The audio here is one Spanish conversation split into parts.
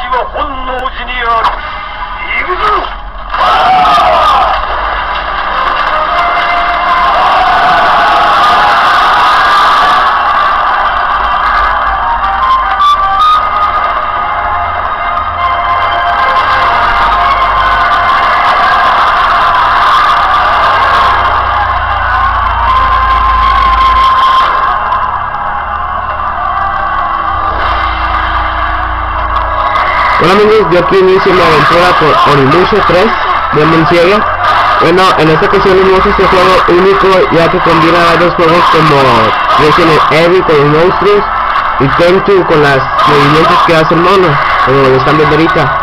は本能寺にある。行くぞ。 Hola amigos, yo aquí inicio mi aventura con Onimusha 3 Demon Slayer. Bueno, en esta ocasión les muestro este juego único, ya que combina varios juegos como Resident Evil con los monstruos y Tenchu con los movimientos que hace el mono, como lo están viendo ahorita.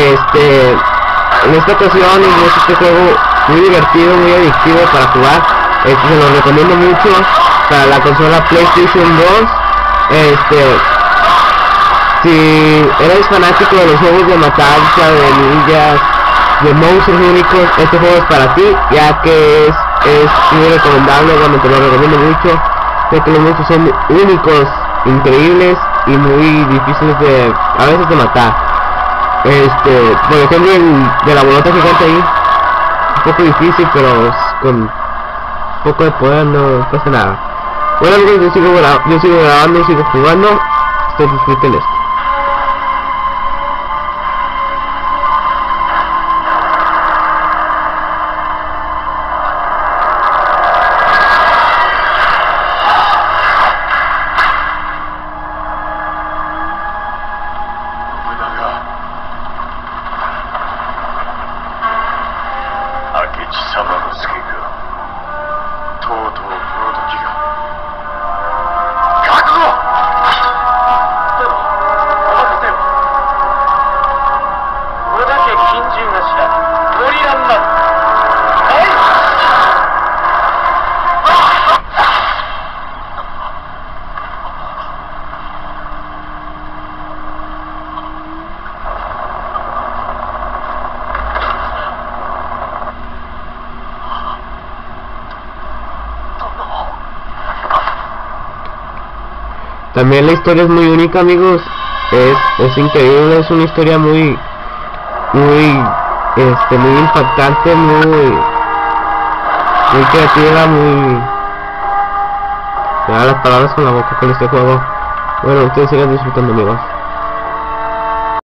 En esta ocasión les muestro este juego muy divertido, muy adictivo para jugar. Se lo recomiendo mucho para la consola PlayStation 2. Si eres fanático de los juegos de matanza, de ninjas, de monstruos únicos, este juego es para ti, ya que es muy recomendable. Bueno, te lo recomiendo mucho, ya que los monstruos son únicos, increíbles y muy difíciles a veces de matar. Por ejemplo, de la bolota gigante ahí, un poco difícil, pero con un poco de poder no pasa nada. Bueno amigos, yo sigo grabando, sigo jugando, disfruten esto. 'También la historia es muy única amigos, es increíble, es una historia muy impactante, muy creativa, me da las palabras con la boca con este juego. Bueno, ustedes sigan disfrutando amigos.